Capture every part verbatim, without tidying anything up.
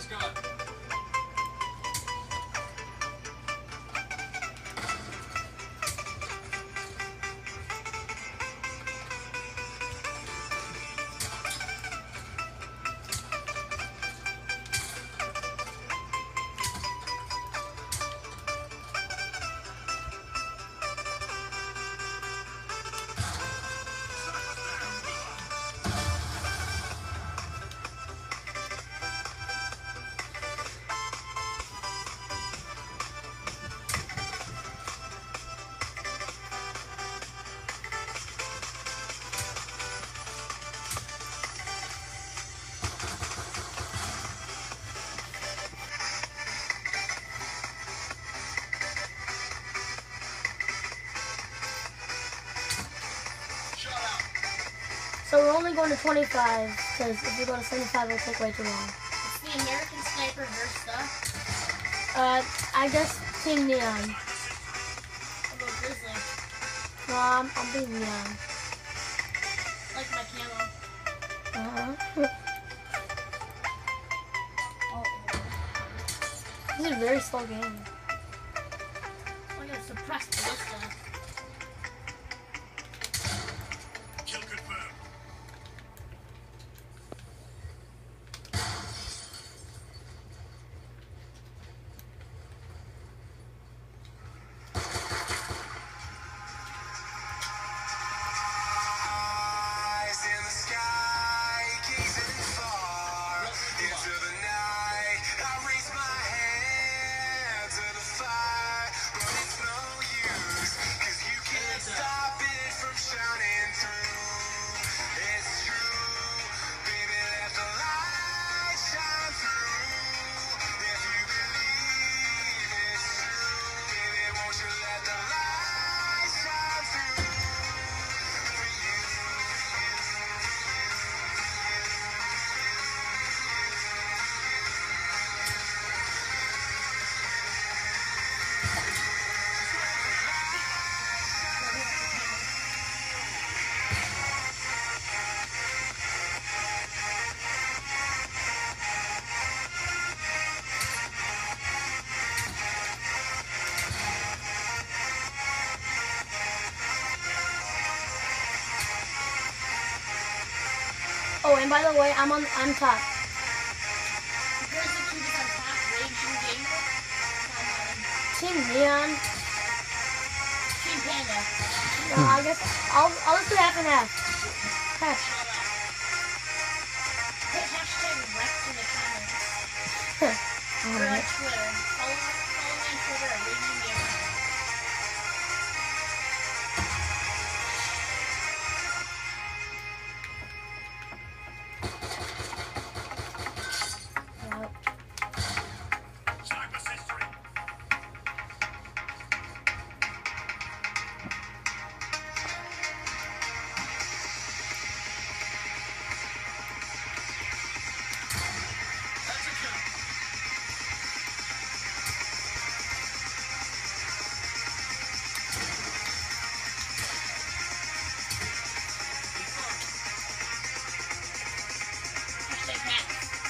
So we're only going to twenty-five, because if we go to seventy-five, it'll take way too long. It's the American Sniper versus stuff. Uh, I guess Team Neon. I'll go Grizzly. No, I'm, I'll be Neon. Like my camo. Uh-huh. Oh. This is a very slow game. I gotta suppress the stuff. Oh, and by the way, I'm on. I'm top. Grizzly Cube is on top. Raging Gamer. Team Neon. Team Panda. No, I guess I'll. I'll just do half and half. Half. Put hashtag Rex in the comments. Or Alright. on Twitter. Follow, follow me on Twitter at Raging Gamer. Hashtag Max.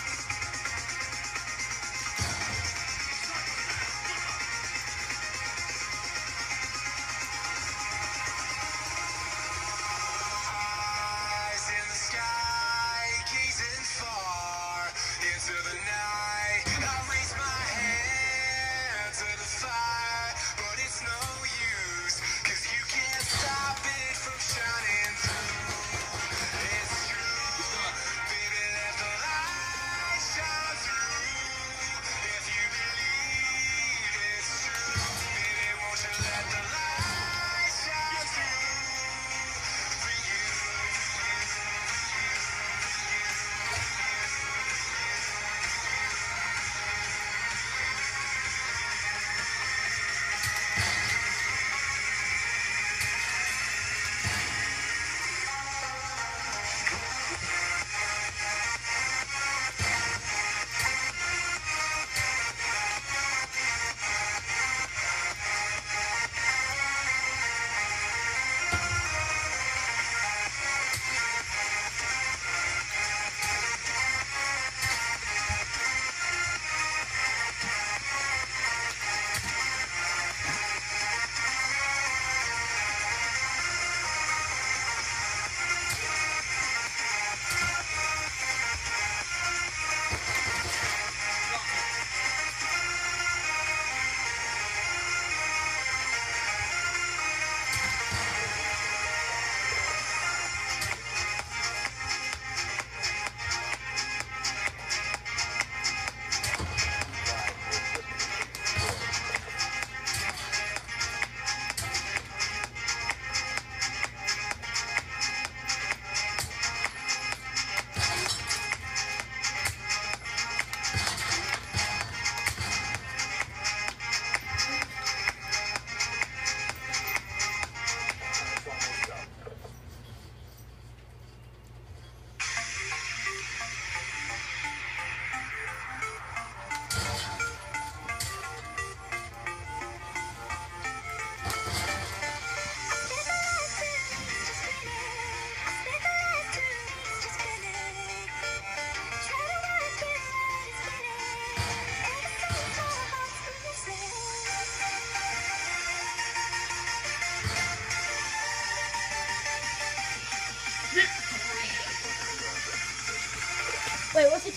Eyes in the sky, gazing far into the night. I raise my hand to the fire, but it's no use, 'cause you can't stop it from shining through. It's true, baby, let the light shine through. If you believe it's true, baby, won't you let the light shine through for you?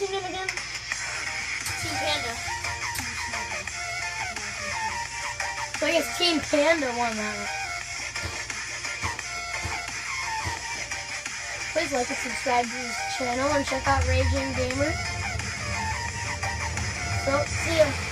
team name again? Team Panda. So I guess Team Panda won that one. Please like and subscribe to this channel and check out Raging Gamer. So, see ya.